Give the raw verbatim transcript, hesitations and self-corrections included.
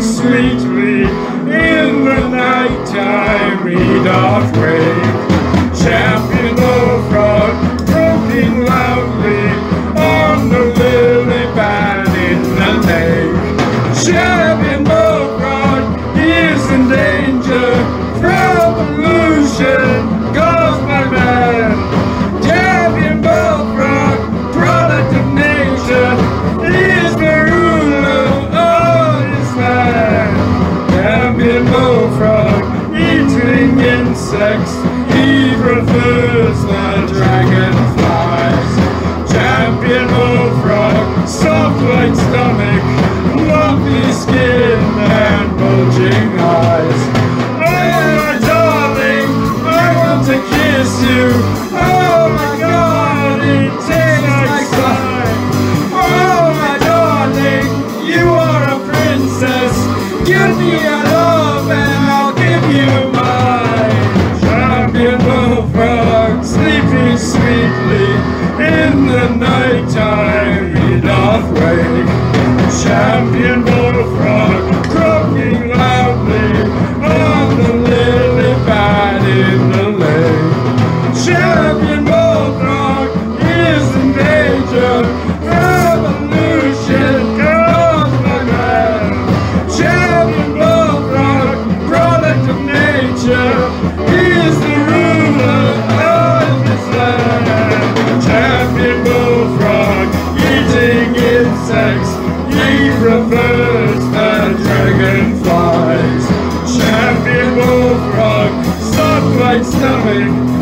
sweetly in the night time he doth wake. Champion Bullfrog croaking loudly on the lily pad in the lake. Champion Bullfrog is in danger from pollution caused by man. Champion Bullfrog, product of nature, is the ruler of his land. Champion Bullfrog, eating insects, he prefers the dragonflies. Champion Bullfrog, soft white stomach, lumpy skin and bulging eyes. Oh my darling, I want to kiss you. Oh my God, it tastes like slime. Oh my darling, you are a princess. Give me your love and I'll give you mine. Champion Bullfrog, sleeping sweetly in the night time he doth wake. Champion Bullfrog, croaking loudly on the lily pad in the lake. Champion Bullfrog is in danger, revolution caused by man. Champion Bullfrog, product of nature, is the ruler of his land. Champion Bullfrog, eating insects, he prefers the dragonflies. Champion Bullfrog, soft like stomach,